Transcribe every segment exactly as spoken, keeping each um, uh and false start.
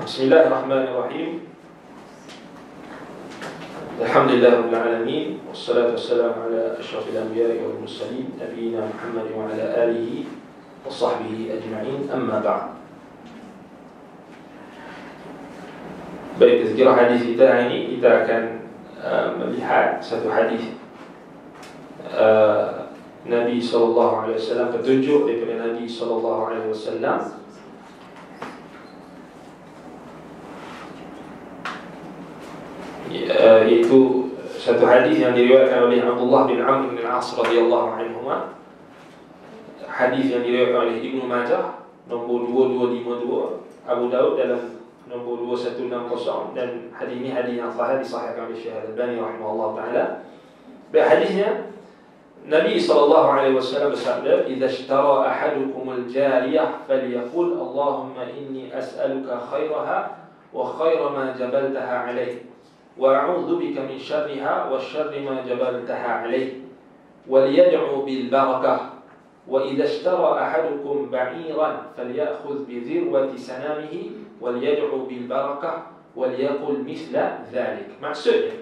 Bismillahirrahmanirrahim. Alhamdulillah rabbil alamin, wassalatu wassalamu ala asyrafil anbiya'i wal mursalin nabiyina Muhammad wa ala alihi wa sahbihi ajma'in. Amma ba'd. Baik, tazkirah hadis kita hari ini kita akan uh, melihat satu hadis uh, Nabi sallallahu alaihi wasallam, petunjuk daripada Nabi sallallahu alaihi wasallam iaitu satu hadis yang diriwayatkan oleh Abdullah bin Amr bin Al-As radhiyallahu anhuma. Hadis yang diriwayatkan oleh Ibnu Majah nombor dua dua lima dua, Abu Daud dalam nombor dua satu enam kosong, dan hadis ini hadis yang sahih, disahihkan oleh Syekh Al-Albani rahimahullah taala. Baik, hadisnya Nabi sallallahu alaihi wasallam bersabda, "Idza ishtara ahadukum al-jariyah falyaqul Allahumma inni as'aluka khairaha wa khaira ma jabaltaha alaihi wa a'udzu bika min syarriha wa syarri ma jabaltaha alayh wal yad'u bil barakah wa idza ishtara ahadukum ba'iran falyakhudh bi dhirwati sanamihi wal yad'u bil barakah wal yaqul mithla dhalik." Maksudnya,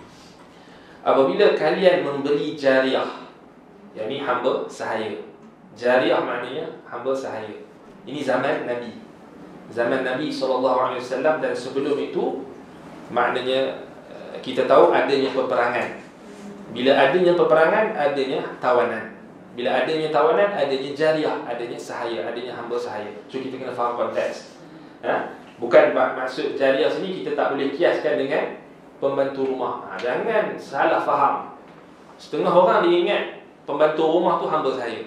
apabila kalian membeli jariyah, yakni hamba sahaya. Jariyah maknanya hamba sahaya. Ini zaman Nabi, zaman Nabi sallallahu alaihi wasallam, dan sebelum itu maknanya kita tahu adanya peperangan. Bila adanya peperangan, adanya tawanan. Bila adanya tawanan, adanya jariyah, adanya sahaya, adanya hamba sahaya. So kita kena faham konteks. Ha? Bukan maksud jariyah sini kita tak boleh kiaskan dengan pembantu rumah. Ha, jangan salah faham. Setengah orang dia ingat pembantu rumah tu hamba sahaya.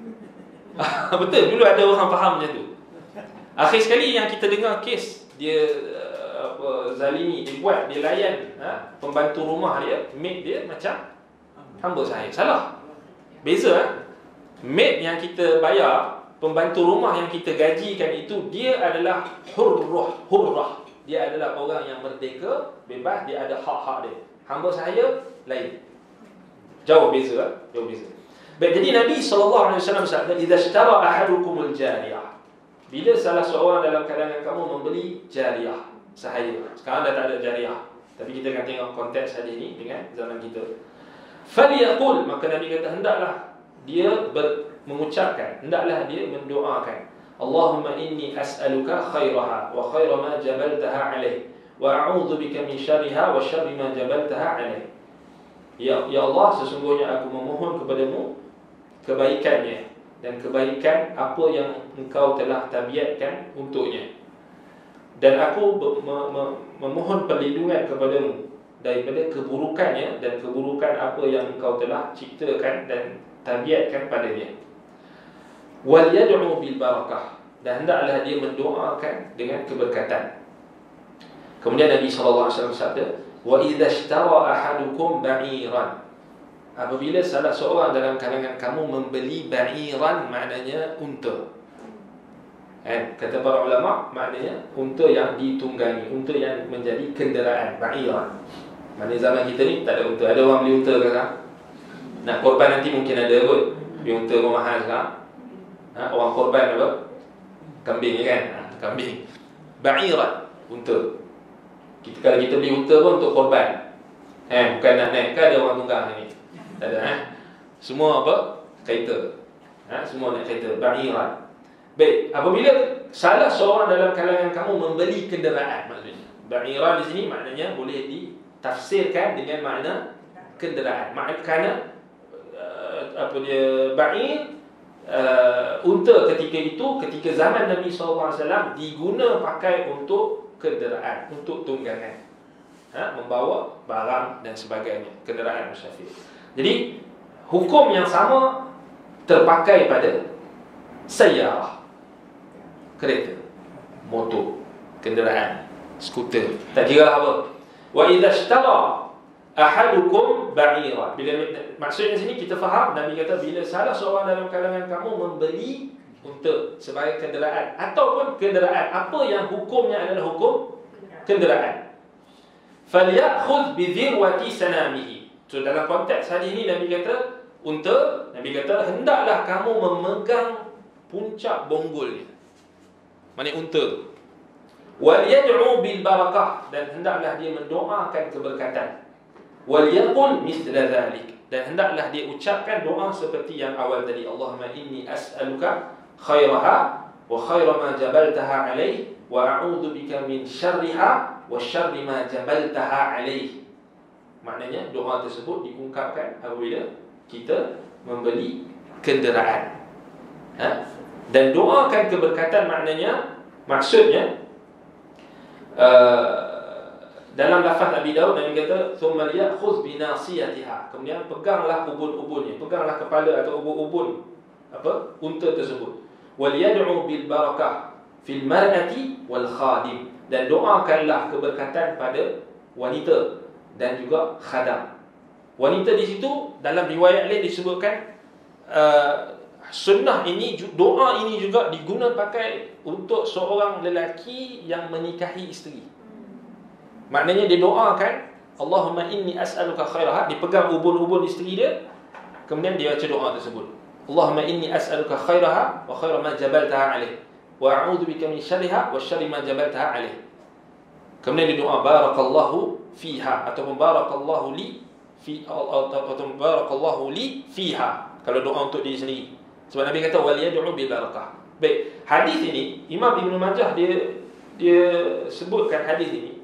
Betul, dulu ada orang faham macam tu. Akhir sekali yang kita dengar kes dia apa, zalimi, dia buat, dia layan ha? pembantu rumah dia, maid dia macam hamba sahaya. Salah. Beza ha? Maid yang kita bayar, pembantu rumah yang kita gajikan itu, dia adalah hurrah, hurrah. Dia adalah orang yang merdeka, bebas, dia ada hak-hak dia. Hamba sahaya lain. Jauh beza ha? Jauh beza. Baik, jadi Nabi sallallahu alaihi wasallam bersabda, "Idza ishtara ahadukumul jariyah." Bila salah seorang dalam kalangan kamu membeli jariyah, sahaya. Sekarang dah tak ada jariyah, tapi kita akan tengok konteks hadis ini dengan zaman kita. Falyaqul, maka Nabi kata hendaklah dia ber, mengucapkan, hendaklah dia mendoakan, Allahumma inni as'aluka khairaha wa khaira ma jabaltaha alaih wa a'udzu bika min syarriha wa syarri ma jabaltaha alaih. Ya, ya Allah, sesungguhnya aku memohon kepadamu kebaikannya dan kebaikan apa yang engkau telah tabiatkan untuknya, dan aku memohon perlindungan kepadamu daripada keburukannya dan keburukan apa yang engkau telah ciptakan dan tabiatkan padanya. Wal yad'u bil barakah, dan hendaklah dia mendoakan dengan keberkatan. Kemudian Nabi sallallahu alaihi wasallam bersabda, "Wa idza ishtara ahadukum ba'iran." Apabila salah seorang dalam kalangan kamu membeli ba'iran, maknanya unta. Eh, kata para ulama, maknanya unta yang ditunggangi, unta yang menjadi kenderaan, ba'iran. Maknanya zaman kita ni tak ada unta. Ada orang beli unta ke sekarang? Nak korban nanti mungkin ada kot. Beli unta pun mahal sekarang. Ha, orang korban apa? Kambing kan? Ha, kambing. Ba'iran, unta. Kita, kalau kita beli unta pun untuk korban. Eh, bukan nak naik. Kan ada orang tunggang ni. Tak ada eh? Semua apa? Kereta. Ha, semua naik kereta. Ba'iran. Baik, apabila salah seorang dalam kalangan kamu membeli kenderaan, maksudnya ba'iran di sini maknanya boleh ditafsirkan dengan makna kenderaan. Makna kerana uh, apa dia ba'ir, uh, unta ketika itu, ketika zaman Nabi sallallahu alaihi wasallam, diguna pakai untuk kenderaan, untuk tunggangan, ha? Membawa barang dan sebagainya, kenderaan musafir. Jadi hukum yang sama terpakai pada sayyarah, kereta, motor, kenderaan, skuter, tak kira apa. Wa idza ishtara ahadukum ba'iran. Bila maksudnya sini kita faham, Nabi kata bila salah seorang dalam kalangan kamu membeli unta sebagai kenderaan ataupun kenderaan apa yang hukumnya adalah hukum kenderaan, falyakhudh bi dhirwati sanamihi. So dalam konteks hadis ini Nabi kata unta, Nabi kata hendaklah kamu memegang puncak bonggolnya. Mana unta tu? Wal yad'u bil barakah, dan hendaklah dia mendoakan keberkatan. Wal yaqul mithla dhalik, dan hendaklah dia ucapkan doa seperti yang awal tadi. Allahumma inni as'aluka khairaha wa khaira ma jabaltaha alaih, wa a'udzu bika min syarriha wa syarri ma jabaltaha alaih. Maknanya doa tersebut diungkapkan apabila kita membeli kenderaan. Ha? Dan doakan keberkatan maknanya, maksudnya uh, dalam lafaz Abi Daud, Nabi kata thumma ya'khudh bi nasiyatiha, kemudian peganglah ubun-ubunnya, peganglah kepala atau ubun-ubun apa unta tersebut. Wal yad'u bil barakah fil mar'ati wal khadim, dan doakanlah keberkatan pada wanita dan juga khadam. Wanita di situ dalam riwayat lain disebutkan uh, sunnah ini, doa ini juga diguna pakai untuk seorang lelaki yang menikahi isteri. Maknanya dia doakan Allahumma inni as'aluka khairaha, dipegang ubun-ubun isteri dia, kemudian dia baca doa tersebut. Allahumma inni as'aluka khairaha wa khaira ma jabaltaha alaih, wa a'udzu bika min syarriha wa syarri ma jabaltaha alaih. Kemudian dia doa barakallahu fiha, ataupun barakallahu li fi, ataupun barakallahu li fiha, kalau doa untuk diri sendiri. Sebab Nabi kata wal yad'u bil barakah. Baik, hadis ini Imam Ibn Majah dia dia sebutkan hadis ini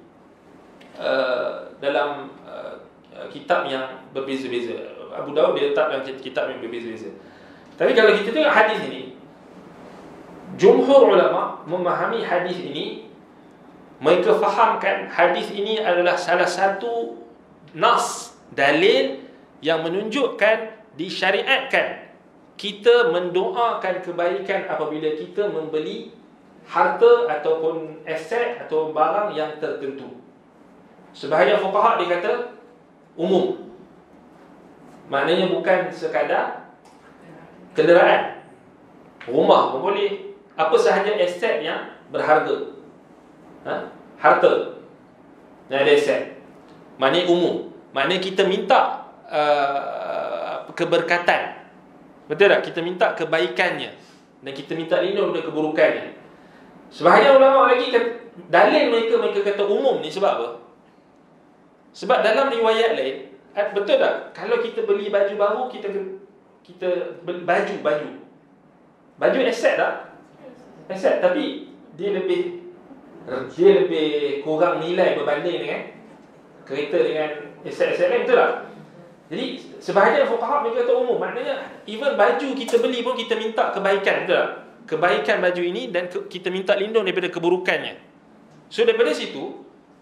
uh, dalam uh, kitab yang berbeza-beza. Abu Daud dia letak dalam kitab yang berbeza-beza. Tapi kalau kita tengok hadis ini, jumhur ulama memahami hadis ini, mereka fahamkan hadis ini adalah salah satu nas, dalil yang menunjukkan disyariatkan kita mendoakan kebaikan apabila kita membeli harta ataupun aset atau barang yang tertentu. Sebahagian fuqaha dia kata umum, maknanya bukan sekadar kenderaan, rumah pun boleh, apa sahaja aset yang berharga, ha? Harta yang ada aset, maknanya umum. Maknanya kita minta uh, keberkatan, betul tak? Kita minta kebaikannya dan kita minta lindung dari keburukannya. Sebahagian ulama lagi kata, dalil mereka mereka kata umum ni sebab apa? Sebab dalam riwayat lain, betul tak? Kalau kita beli baju baru, kita kita beli baju baju baju aset tak? Aset, tapi dia lebih dia lebih kurang nilai berbanding dengan kereta dengan aset-aset lain, betul tak? Jadi sebahagian fuqaha mereka kata umum, maknanya even baju kita beli pun kita minta kebaikan, betul tak? Kebaikan baju ini, dan ke, kita minta lindung daripada keburukannya. So daripada situ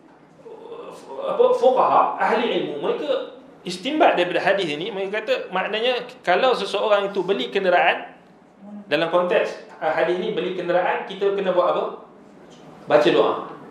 apa fuqaha ahli ilmu mereka istinbat daripada hadis ini, mereka kata maknanya kalau seseorang itu beli kenderaan, dalam konteks hadis ini beli kenderaan, kita kena buat apa? Baca doa.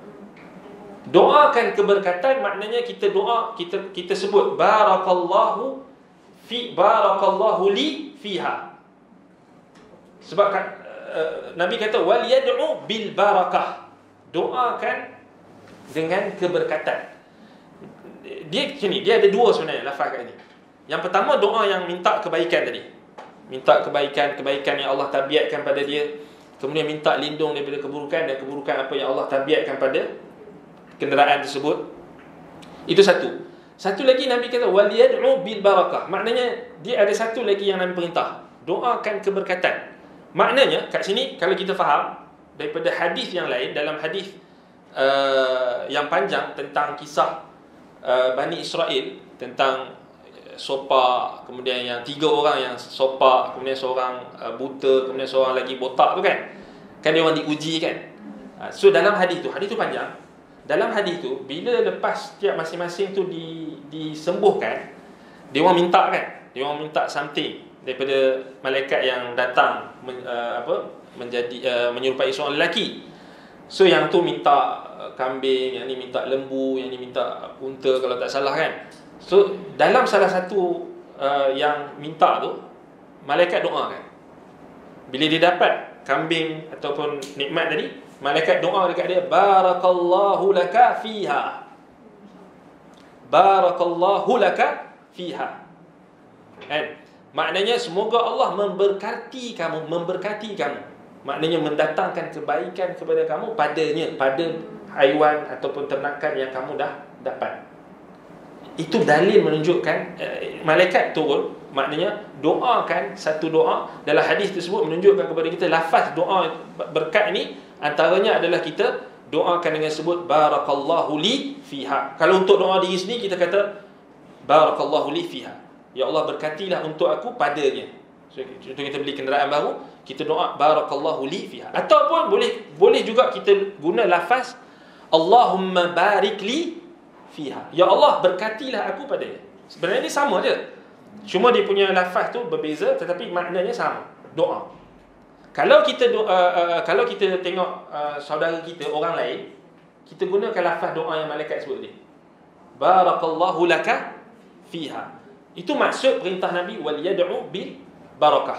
Doakan keberkatan, maknanya kita doa, kita kita sebut barakallahu fi barakallahu li fiha. Sebab uh, Nabi kata wal yad'u bil barakah, doakan dengan keberkatan. Dia sini dia ada dua sebenarnya lafaz kat ini. Yang pertama doa yang minta kebaikan tadi, minta kebaikan, kebaikan yang Allah tabiatkan pada dia. Kemudian minta lindung daripada keburukan, dan keburukan apa yang Allah tabiatkan pada kenderaan tersebut. Itu satu. Satu lagi Nabi kata wal yad'u bil barakah, maknanya dia ada satu lagi yang Nabi perintah, doakan keberkatan. Maknanya kat sini kalau kita faham daripada hadis yang lain, dalam hadis uh, yang panjang tentang kisah uh, Bani Israel, tentang sopa, kemudian yang tiga orang yang sopa, kemudian seorang uh, buta, kemudian seorang lagi botak tu kan, kan dia orang diuji kan. uh, So dalam hadis tu, hadis tu panjang. Dalam hadis tu, bila lepas tiap masing-masing tu di, disembuhkan, dia orang minta kan, dia orang minta something daripada malaikat yang datang men, uh, apa menjadi uh, menyerupai seorang lelaki. So yang tu minta uh, kambing, yang ni minta lembu, yang ni minta unta kalau tak salah kan. So dalam salah satu uh, yang minta tu, malaikat doa kan. Bila dia dapat kambing ataupun nikmat tadi, malaikat doa dekat dia, barakallahu laka fiha, barakallahu laka fiha. Kan? Maknanya semoga Allah memberkati kamu, memberkati kamu. maknanya mendatangkan kebaikan kepada kamu padanya, pada haiwan ataupun ternakan yang kamu dah dapat. Itu dalil menunjukkan eh, malaikat turun, maknanya doakan satu doa. Dalam hadis tersebut menunjukkan kepada kita lafaz doa berkat ni antaranya adalah kita doakan dengan sebut barakallahu li fiha. Kalau untuk doa diri sendiri kita kata barakallahu li fiha, ya Allah berkatilah untuk aku padanya. So, contoh kita beli kenderaan baru, kita doa barakallahu li fiha. Ataupun boleh boleh juga kita guna lafaz Allahumma barik li fiha, ya Allah berkatilah aku padanya. Sebenarnya ni sama je, cuma dia punya lafaz tu berbeza tetapi maknanya sama, doa. Kalau kita doa, uh, kalau kita tengok uh, saudara kita, orang lain, kita gunakan lafaz doa yang malaikat sebut ni, barakallahu laka fiha. Itu maksud perintah Nabi wal yad'u bil barakah.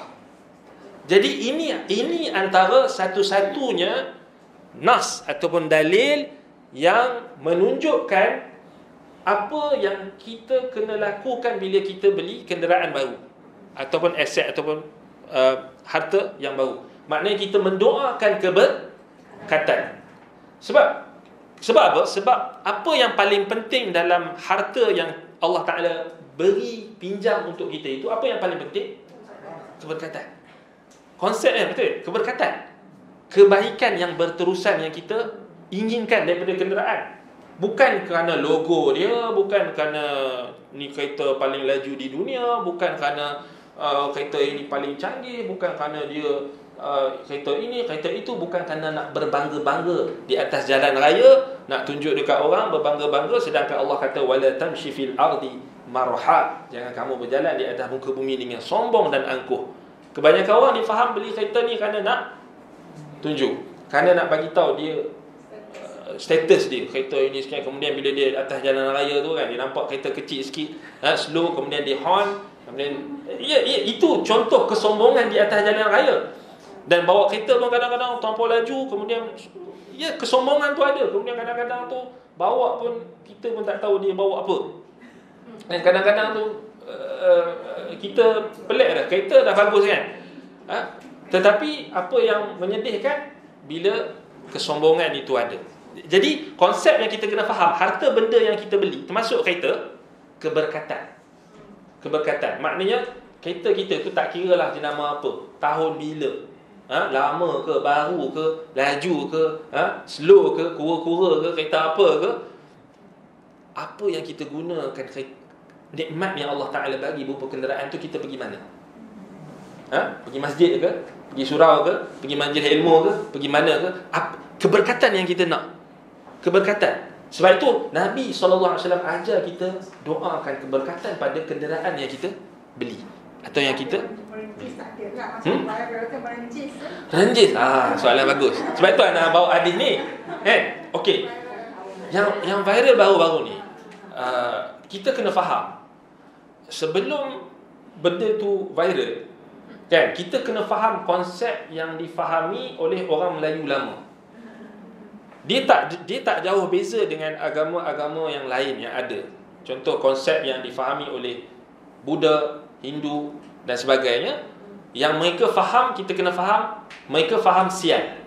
Jadi ini ini antara satu-satunya nas ataupun dalil yang menunjukkan apa yang kita kena lakukan bila kita beli kenderaan baru ataupun aset ataupun uh, harta yang baru. Maknanya kita mendoakan keberkatan. Sebab sebab apa? Sebab apa yang paling penting dalam harta yang Allah Ta'ala beri, pinjam untuk kita itu, apa yang paling penting? Keberkatan. Konsepnya betul, keberkatan. Kebaikan yang berterusan yang kita inginkan daripada kenderaan. Bukan kerana logo dia, bukan kerana ni kereta paling laju di dunia, bukan kerana uh, kereta ini paling canggih, bukan kerana dia uh, kereta ini, kereta itu, bukan kerana nak berbangga-bangga di atas jalan raya, nak tunjuk dekat orang berbangga-bangga, sedangkan Allah kata wala tamshi fil ardi marha, jangan kamu berjalan di atas muka bumi dengan sombong dan angkuh. Kebanyakan orang dia faham beli kereta ni kerana nak tunjuk, kerana nak bagi tahu dia uh, status dia, kereta ini sekian. Kemudian bila dia atas jalan raya tu kan, dia nampak kereta kecil sikit, ha, slow, kemudian dia horn, kemudian ya, ya, itu contoh kesombongan di atas jalan raya. Dan bawa kereta pun kadang-kadang terlampau laju, kemudian ya, kesombongan tu ada. Kemudian kadang-kadang tu bawa pun kita pun tak tahu dia bawa apa. Dan kadang-kadang tu uh, kita pelik dah, kereta dah bagus kan, ha? Tetapi apa yang menyedihkan bila kesombongan itu ada. Jadi konsep yang kita kena faham, harta benda yang kita beli, termasuk kereta, keberkatan. Keberkatan maknanya kereta kita tu tak kira lah jenama apa, tahun bila, ha? Lama ke, baru ke, laju ke, ha? Slow ke, kura-kura ke, kereta apa ke, apa yang kita gunakan kereta, nikmat yang Allah Ta'ala bagi berupa kenderaan tu, kita pergi mana? Ha? Pergi masjid ke? Pergi surau ke? Pergi majlis ilmu ke? Pergi mana ke? Apa? Keberkatan yang kita nak. Keberkatan. Sebab itu Nabi sallallahu alaihi wasallam ajar kita doakan keberkatan pada kenderaan yang kita beli atau yang kita hmm? Ranjis. Ah, soalan bagus. Sebab itu anak bawa hadis ni. Kan? Okey. Yang yang viral baru-baru ni, uh, kita kena faham, sebelum benda tu viral kan, kita kena faham konsep yang difahami oleh orang Melayu lama. Dia tak dia tak jauh beza dengan agama-agama yang lain yang ada. Contoh konsep yang difahami oleh Buddha, Hindu dan sebagainya. Yang mereka faham, kita kena faham, mereka faham sial.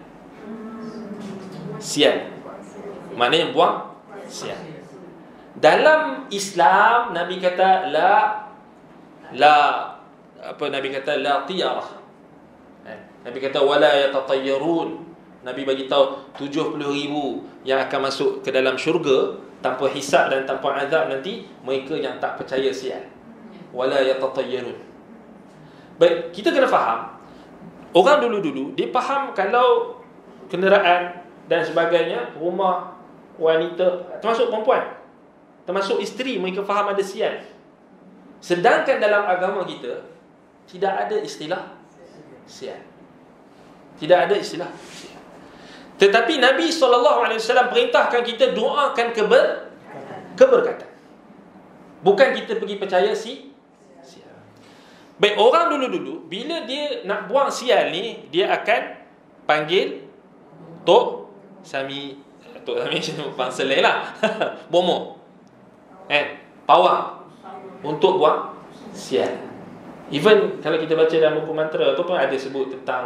Sial maknanya buang sial. Dalam Islam Nabi kata la la apa Nabi kata la tiyarah. Nabi kata wala yatatayyarun. Nabi bagi tahu tujuh puluh ribu yang akan masuk ke dalam syurga tanpa hisab dan tanpa azab nanti, mereka yang tak percaya sial. Wala yatatayyarun. Baik, kita kena faham, orang dulu-dulu dia faham kalau kenderaan dan sebagainya, rumah, wanita, termasuk perempuan, termasuk isteri, mereka faham ada sial. Sedangkan dalam agama kita tidak ada istilah sial. Tidak ada istilah sial. Tetapi Nabi sallallahu alaihi wasallam perintahkan kita doakan keber, keberkatan. Bukan kita pergi percaya si sial. Baik, orang dulu-dulu bila dia nak buang sial ni, dia akan panggil Tok Sami, Tok Sami bangsa lain lah Bomo, eh, pawang untuk buang sial. Even kalau kita baca dalam buku mantra tu pun ada sebut tentang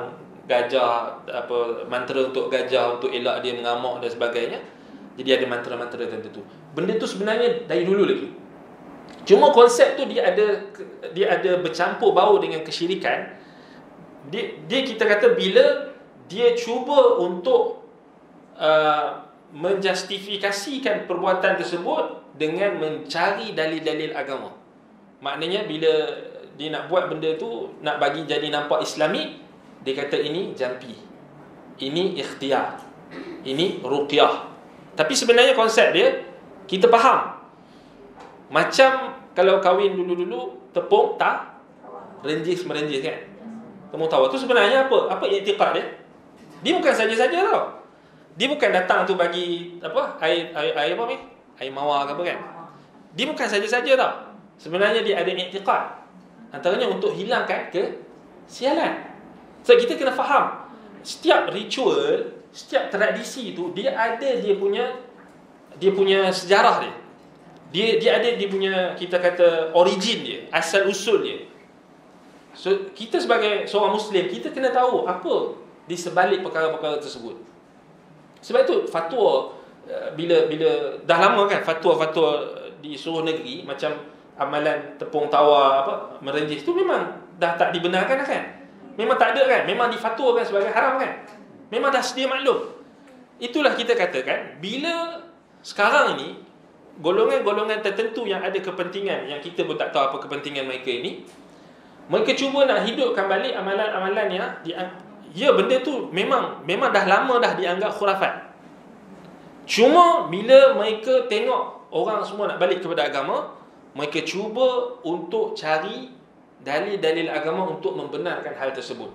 gajah, apa, mantra untuk gajah untuk elak dia mengamuk dan sebagainya. Jadi ada mantra-mantra tertentu. Benda tu sebenarnya dari dulu lagi. Cuma konsep tu dia ada dia ada bercampur bau dengan kesyirikan. Dia, dia kita kata bila dia cuba untuk uh, menjustifikasikan perbuatan tersebut dengan mencari dalil-dalil agama. Maknanya bila dia nak buat benda tu, nak bagi jadi nampak Islami, dia kata ini jampi, ini ikhtiar, ini ruqyah. Tapi sebenarnya konsep dia kita faham. Macam kalau kahwin dulu-dulu tepung tak renjis-merenjis kan, tepung tawar tu sebenarnya apa? Apa i'tiqad dia? Dia bukan saja-saja tau. Dia bukan datang tu bagi apa? Air air, air apa ni? Air mawar ke apa kan? Dia bukan saja-saja tau. Sebenarnya dia ada i'tiqad. Antaranya untuk hilangkan kesialan. So kita kena faham, setiap ritual, setiap tradisi tu dia ada dia punya dia punya sejarah dia. Dia dia ada dia punya, kita kata, origin dia, asal usul dia. So kita sebagai seorang Muslim, kita kena tahu apa di sebalik perkara-perkara tersebut. Sebab itu fatwa, bila bila dah lama kan fatwa-fatwa di seluruh negeri macam amalan tepung tawar apa merenjis tu memang dah tak dibenarkan dah kan. Memang tak ada kan, memang difatwakan sebagai haram kan. Memang dah sedia maklum. Itulah kita katakan, bila sekarang ini golongan-golongan tertentu yang ada kepentingan, yang kita pun tak tahu apa kepentingan mereka ini, mereka cuba nak hidupkan balik amalan-amalan yang di, ya benda tu memang memang dah lama dah dianggap khurafat. Cuma bila mereka tengok orang semua nak balik kepada agama, mereka cuba untuk cari dalil-dalil agama untuk membenarkan hal tersebut.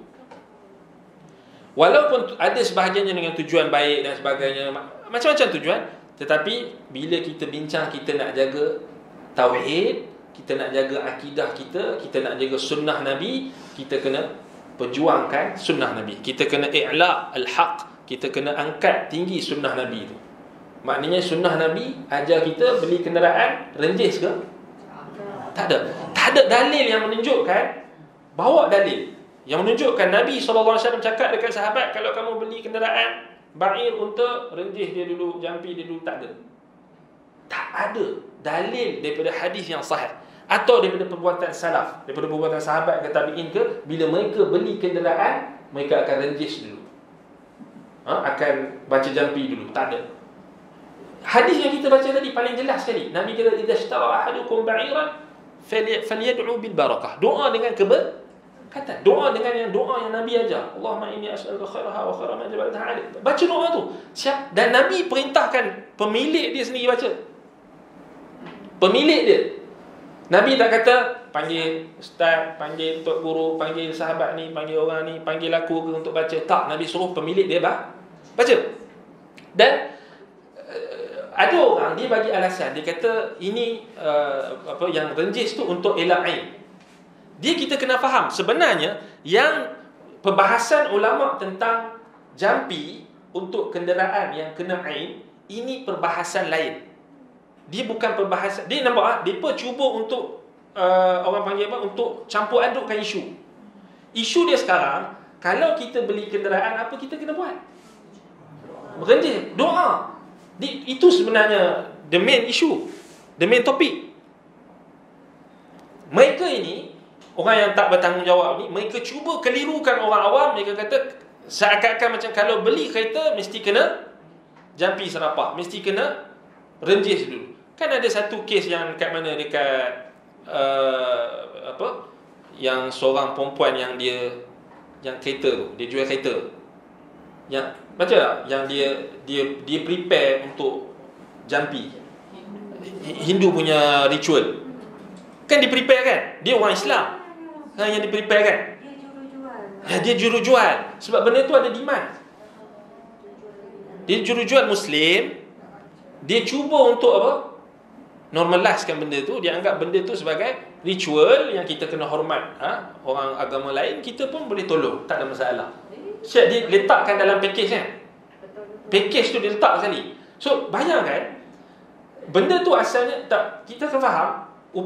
Walaupun ada sebahagiannya dengan tujuan baik dan sebagainya, macam-macam tujuan, tetapi bila kita bincang kita nak jaga tauhid, kita nak jaga akidah kita, kita nak jaga sunnah Nabi, kita kena perjuangkan sunnah Nabi. Kita kena i'la' al-haq, kita kena angkat tinggi sunnah Nabi itu. Maknanya sunnah Nabi ajar kita beli kenderaan renjis ke? Tak ada. Tak ada dalil yang menunjukkan, bawa dalil yang menunjukkan Nabi sallallahu alaihi wasallam cakap dekat sahabat, kalau kamu beli kenderaan ba'ir, unta, renjis dia dulu, jampi dia dulu. Tak ada. Tak ada dalil daripada hadis yang sahih atau daripada perbuatan salaf, daripada perbuatan sahabat ke tabi'in ke, bila mereka beli kenderaan mereka akan renjis dulu, ha? akan baca jampi dulu. Tak ada. Hadis yang kita baca tadi paling jelas sekali. Nabi kata, idza ishtara ahadukum ba'iran falyad'u bil barakah. Doa dengan keberkatan. Doa dengan yang doa yang Nabi ajar. Allahumma inni as'aluka khairaha wa khaira ma jabaltaha alaih. Baca doa tu. Siap, dan Nabi perintahkan pemilik dia sendiri baca. Pemilik dia. Nabi tak kata panggil ustaz, panggil tok guru, panggil sahabat ni, panggil orang ni, panggil aku ke untuk baca. Tak, Nabi suruh pemilik dia baca. Dan ada orang dia bagi alasan, dia kata ini uh, apa yang renjis tu untuk elak ain. Dia kita kena faham sebenarnya yang perbahasan ulama tentang jampi untuk kenderaan yang kena ain, ini perbahasan lain. Dia bukan perbahasan, dia nampak ah, depa cuba untuk uh, orang panggil apa, untuk campur adukkan isu. Isu dia sekarang, kalau kita beli kenderaan apa kita kena buat? Renjis, doa. Itu sebenarnya the main issue, the main topic. Mereka ini, orang yang tak bertanggungjawab ni, mereka cuba kelirukan orang awam. Mereka kata seakan-akan macam kalau beli kereta mesti kena jampi serapah, mesti kena renjis dulu. Kan ada satu kes yang kat mana, dekat uh, apa, yang seorang perempuan yang dia yang kereta tu, dia jual kereta, yang baca tak? Yang dia dia dia prepare untuk jampi. Hindu punya ritual. Kan dia prepare kan? Dia orang Islam. Kan yang dia prepare kan? Dia juru jual. Ya, dia juru jual. Sebab benda tu ada demand. Dia juru jual Muslim. Dia cuba untuk apa? Normalizekan benda tu. Dia anggap benda tu sebagai ritual yang kita kena hormat. Ha? Orang agama lain kita pun boleh tolong, tak ada masalah. Siap, dia letakkan dalam package kan. Package tu dia letak sekali. So bayangkan, benda tu asalnya tak, kita kena faham,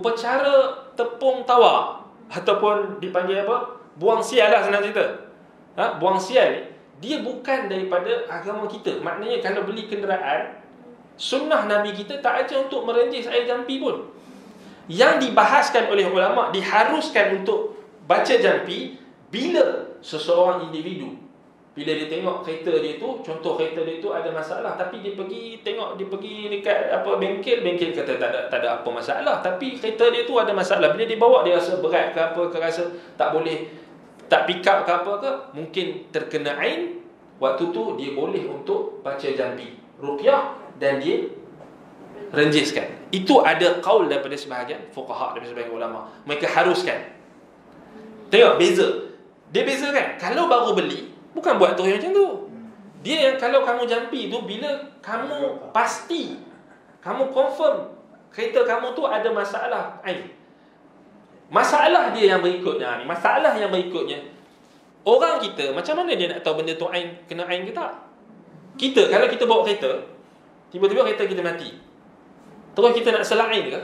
upacara tepung tawar ataupun dipanggil apa, buang sial lah senang cerita. ha, buang sial, dia bukan daripada agama kita. Maknanya kalau beli kenderaan, sunnah Nabi kita tak ajar untuk merenjis air jampi pun. Yang dibahaskan oleh ulama, diharuskan untuk baca jampi bila seseorang individu, bila dia tengok kereta dia tu, contoh kereta dia tu ada masalah, tapi dia pergi tengok, dia pergi dekat apa bengkel, bengkel kata tak ada, tak ada apa masalah, tapi kereta dia tu ada masalah. Bila dia bawa, dia rasa berat ke apa, ke rasa tak boleh, tak pick up ke apa ke, mungkin terkena ain. Waktu tu dia boleh untuk baca jampi, ruqyah, dan dia renjiskan. Itu ada qaul daripada sebahagian fuqaha, daripada sebahagian ulama. Mereka haruskan. Tengok beza. Dia beza kan? Kalau baru beli, bukan buat terus macam tu. Dia yang kalau kamu jampi tu, bila kamu pasti, kamu confirm kereta kamu tu ada masalah ain. Masalah dia yang berikutnya ni, masalah yang berikutnya, orang kita macam mana dia nak tahu benda tu ain, kena ain ke tak? Kita kalau kita bawa kereta, tiba-tiba kereta kita mati, terus kita nak selah ain ke?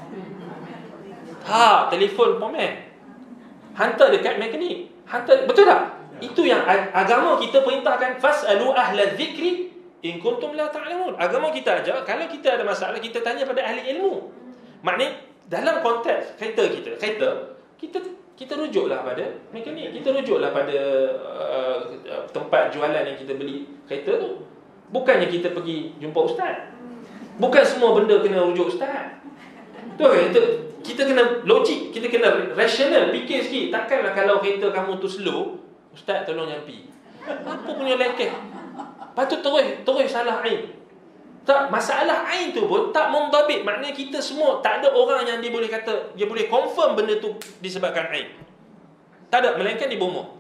Ha, telefon pomen, hantar dekat mekanik, hantar, betul tak? Itu yang agama kita perintahkan, fasalu ahla dzikri in kuntum la ta'lamun. Agama kita ajar, kalau kita ada masalah, kita tanya pada ahli ilmu. Maknanya dalam konteks kereta kita, kereta kita kita rujuklah pada mekanik, kita rujuklah pada uh, tempat jualan yang kita beli kereta tu. Bukannya kita pergi jumpa ustaz. Bukan semua benda kena rujuk ustaz. Tu kan, kita, kita kena logik, kita kena rasional, fikir sikit. Takkanlah kalau kereta kamu tu slow, ustaz tolong jampi. Apa punya lekeh? Patut terus terus salah ain. Tak, masalah ain tu pun tak mendabit. Maknanya kita semua tak ada orang yang dia boleh kata, dia boleh confirm benda tu disebabkan ain. Tak ada, melainkan di bomoh.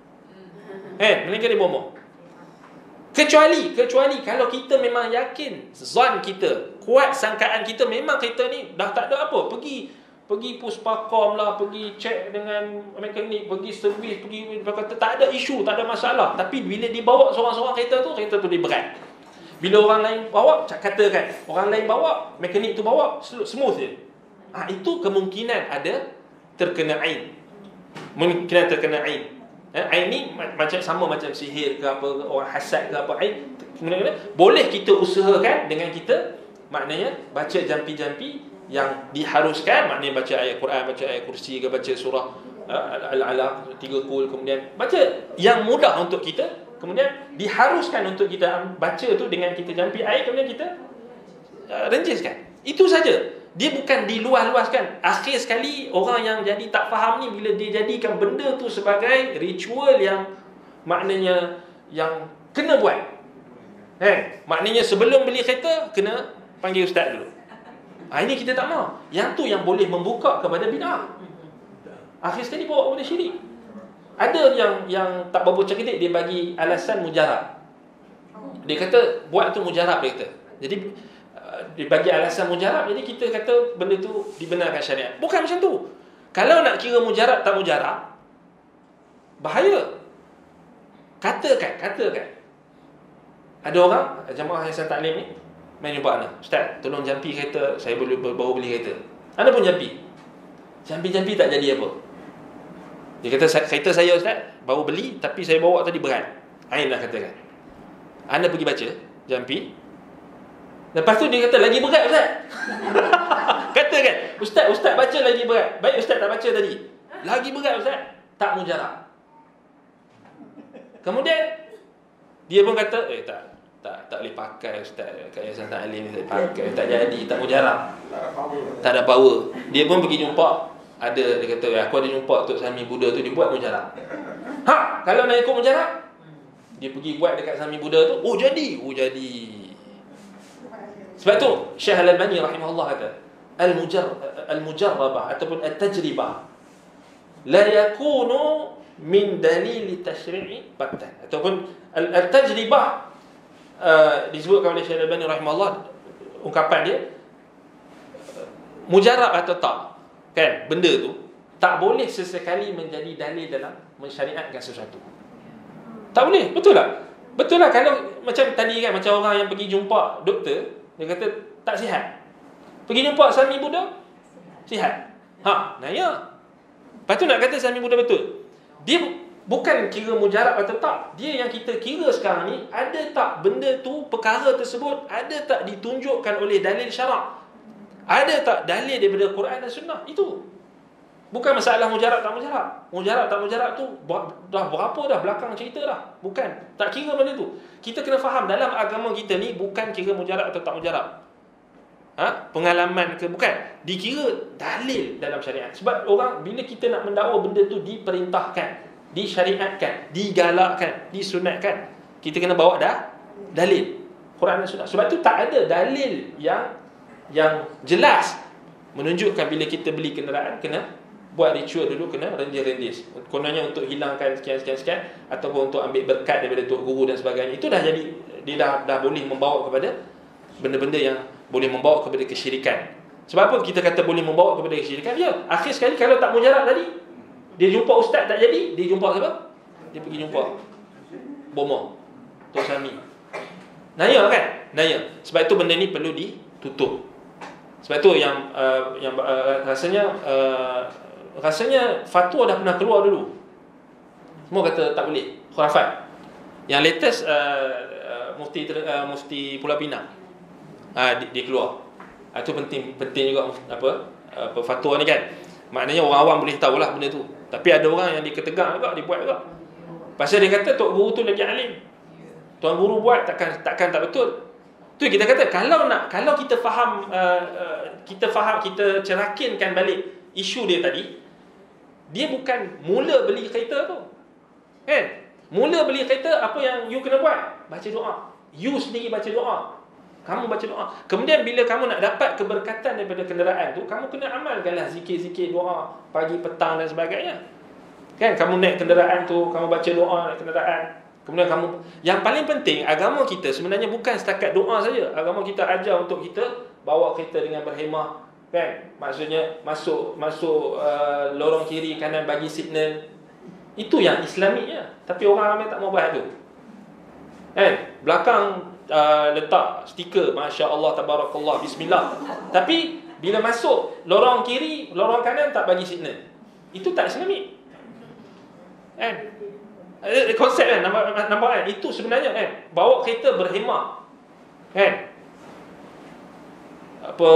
Eh, melainkan di bomoh. Kecuali kecuali kalau kita memang yakin, zon kita, kuat sangkaan kita memang kereta ni dah tak ada apa, pergi pergi puspakom lah, pergi cek dengan mekanik, pergi servis, pergi kata tak ada isu, tak ada masalah. Tapi bila dibawa seorang-seorang kereta tu, kereta tu dia berat. Bila orang lain bawa, katakan orang lain bawa, mekanik tu bawa, smooth je. Ha, itu kemungkinan ada terkena ain. Mungkinan terkena ain. Eh, ain ni macam sama macam sihir ke apa, orang hasad ke apa, ain. Boleh kita usahakan dengan kita, maknanya baca jampi-jampi yang diharuskan, maknanya baca ayat Quran, baca ayat kursi ke, baca surah uh, Al-Alaq, tiga kul, kemudian baca yang mudah untuk kita. Kemudian diharuskan untuk kita baca tu dengan kita jampi air, kemudian kita uh, renjiskan. Itu saja. Dia bukan diluas-luaskan. Akhir sekali orang yang jadi tak faham ni, bila dia jadikan benda tu sebagai ritual yang maknanya yang kena buat. Eh, maknanya sebelum beli kereta kena panggil ustaz dulu. Ha, ini kita tak mahu. Yang tu yang boleh membuka kepada bid'ah. Akhir sekali bawa kepada syirik. Ada yang yang tak berapa cerdik, dia bagi alasan mujarab. Dia kata buat tu mujarab, dia kata. Jadi uh, dia bagi alasan mujarab, jadi kita kata benda tu dibenarkan syariat. Bukan macam tu. Kalau nak kira mujarab tak mujarab, bahaya. Katakan, katakan ada orang jemaah yang saya taklim ni main jumpa ana, ustaz tolong jampi kereta, saya baru baru beli kereta. Ana pun jampi. Jampi-jampi tak jadi apa. Dia kata kereta saya ustaz baru beli, tapi saya bawa tadi berat. Ain lah katakan. Anda pergi baca jampi. Lepas tu dia kata lagi berat ustaz. Katakan, ustaz ustaz baca lagi berat. Baik ustaz tak baca tadi. Lagi berat ustaz. Tak mujarab. Kemudian dia pun kata, eh tak tak tak boleh pakai ustaz, kat Yayasan Ta'lim tak pakai, tak jadi, tak mujarab. Tak ada power. Dia pun pergi jumpa, ada, dia kata, aku ada jumpa Tok Sami Buddha tu, dia buat mujarab. Ha, kalau nak ikut mujarab, dia pergi buat dekat Sami Buddha tu, oh jadi, oh jadi. Sebab tu Syekh Al-Albani rahimahullah kata, al-mujar al-mujarrabah ataupun at-tajribah la yakunu min dalil tashri'i battan, ataupun al-tajribah uh, disebutkan oleh Syekh Al-Albani rahimahullah, ungkapan dia mujarab atau tak, kan, benda tu tak boleh sesekali menjadi dalil dalam mensyariatkan sesuatu. Tak boleh, betul tak? Betul lah. Kalau macam tadi kan, macam orang yang pergi jumpa doktor, dia kata tak sihat, pergi jumpa Sami Buddha, sihat. Ha, nah ya. Lepas tu nak kata Sami Buddha betul, dia bukan kira mujarab atau tak. Dia yang kita kira sekarang ni, ada tak benda tu, perkara tersebut ada tak ditunjukkan oleh dalil syarak, ada tak dalil daripada Quran dan Sunnah. Itu bukan masalah mujarab tak mujarab. Mujarab tak mujarab tu dah berapa dah belakang cerita dah. Bukan, tak kira benda tu. Kita kena faham dalam agama kita ni bukan kira mujarab atau tak mujarab. Ha? Pengalaman ke, bukan. Dikira dalil dalam syariat. Sebab orang, bila kita nak mendakwa benda tu diperintahkan, disyariatkan, digalakkan, disunatkan, kita kena bawa dah dalil Quran dan Sunnah. Sebab tu tak ada dalil yang yang jelas menunjukkan bila kita beli kenderaan kena buat ritual dulu, kena rendis-rendis. Kononnya untuk hilangkan sekian-sekian-sekian, ataupun untuk ambil berkat daripada tok guru dan sebagainya. Itu dah jadi, dia dah, dah boleh membawa kepada benda-benda yang boleh membawa kepada kesyirikan. Sebab apa kita kata boleh membawa kepada kesyirikan? Ya, akhir sekali kalau tak mujarab tadi, dia jumpa ustaz tak jadi, dia jumpa siapa? Dia pergi jumpa bomoh, Tok Sami. Naya kan? Naya. Sebab itu benda ni perlu ditutup. Sebab tu yang uh, yang uh, rasanya uh, rasanya fatwa dah pernah keluar dulu. Semua kata tak boleh, khurafat. Yang latest uh, uh, mufti uh, mufti Pulau Pinang. Ah uh, dia, dia keluar. Ah uh, tu penting penting juga apa? Apa fatwa ni kan. Maknanya orang awam boleh tahulah benda tu. Tapi ada orang yang diketegang juga, dia buat juga. Pasal dia kata tok guru tu lagi alim. Tuan guru buat takkan takkan tak betul. Tu kita kata kalau nak kalau kita faham uh, uh, kita faham kita cerakinkan balik isu dia tadi, dia bukan mula beli kereta tu. Kan? Mula beli kereta apa yang you kena buat? Baca doa. You sendiri baca doa. Kamu baca doa. Kemudian bila kamu nak dapat keberkatan daripada kenderaan tu, kamu kena amalkanlah zikir-zikir doa pagi, petang dan sebagainya. Kan? Kamu naik kenderaan tu, kamu baca doa naik kenderaan. Kemudian kamu, yang paling penting, agama kita sebenarnya bukan setakat doa saja. Agama kita ajar untuk kita bawa kereta dengan berhemah, kan? Maksudnya masuk masuk uh, lorong kiri kanan bagi signal. Itu yang Islamiknya. Tapi orang ramai tak mau buat tu. Kan? Belakang uh, letak stiker masya-Allah tabarakallah bismillah. Tapi bila masuk lorong kiri, lorong kanan tak bagi signal. Itu tak Islamik. Kan? Konsep kan, nampak, nampak kan? Itu sebenarnya kan, bawa kereta berhemah, kan? Apa,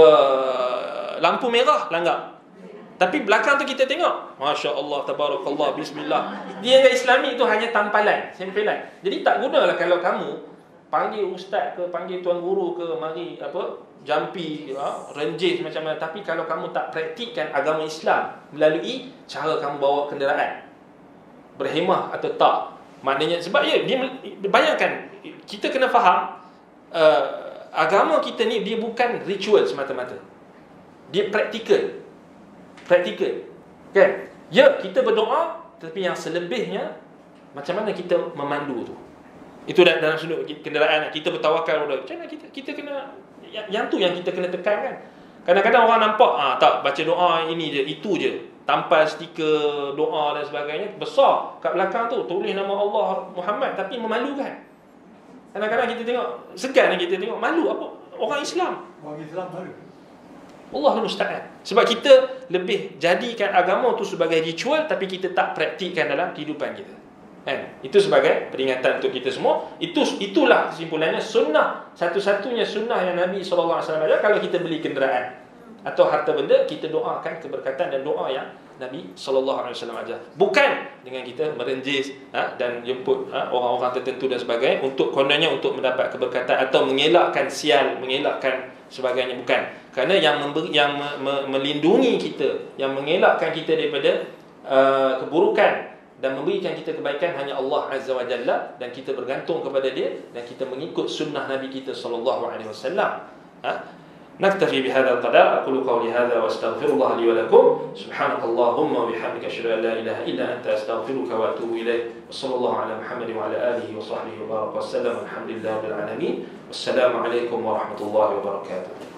lampu merah langgar. Tapi belakang tu kita tengok, masya Allah tabarakallah bismillah. Dia dengan Islami itu hanya tampalan, sempelan. Jadi tak gunalah kalau kamu panggil ustaz ke, panggil tuan guru ke, mari apa, jampi, ha, renjis macam mana. Tapi kalau kamu tak praktikkan agama Islam melalui cara kamu bawa kenderaan, berhemah atau tak, maknanya sebab ya dia, bayangkan kita kena faham uh, agama kita ni dia bukan ritual semata-mata, dia praktikal. Praktikal, kan? Ya, kita berdoa, tapi yang selebihnya macam mana kita memandu tu. Itu dalam sudut kenderaan kita bertawakal. Macam mana kita kita kena yang, yang tu yang kita kena tekankan. Kadang-kadang orang nampak ah tak baca doa ini je, itu je. Tampal stiker doa dan sebagainya besar kat belakang tu tulis nama Allah Muhammad, tapi memalukan. Kadang-kadang kita tengok segan, kita tengok malu apa orang Islam. Orang Islam malu. Allahul musta'an. Sebab kita lebih jadikan agama tu sebagai ritual, tapi kita tak praktikkan dalam kehidupan kita. Kan? Itu sebagai peringatan untuk kita semua. Itu itulah kesimpulannya sunnah. Satu-satunya sunnah yang Nabi sallallahu alaihi wasallam ajar, kalau kita beli kenderaan atau harta benda, kita doakan keberkatan dan doa yang Nabi sallallahu alaihi wasallam ajar. Bukan dengan kita merenjis ha, dan jemput ha, orang-orang tertentu dan sebagainya untuk kononnya untuk mendapat keberkatan atau mengelakkan sial, mengelakkan sebagainya, bukan. Kerana yang memberi, yang me, me, melindungi kita, yang mengelakkan kita daripada uh, keburukan dan memberikan kita kebaikan hanya Allah Azza wa Jalla, dan kita bergantung kepada Dia dan kita mengikut sunnah Nabi kita sallallahu alaihi wasallam. Ha? نكتفي بهذا القدر. أقول قولي هذا وأستغفر الله لي ولكم. سبحانك اللهم وبحمدك أشهد أن لا إله إلا أنت أستغفرك وأتوب إليك. وصلى الله على محمد وعلى آله وصحبه وبارك وسلم. الحمد لله رب العالمين. والسلام عليكم ورحمة الله وبركاته.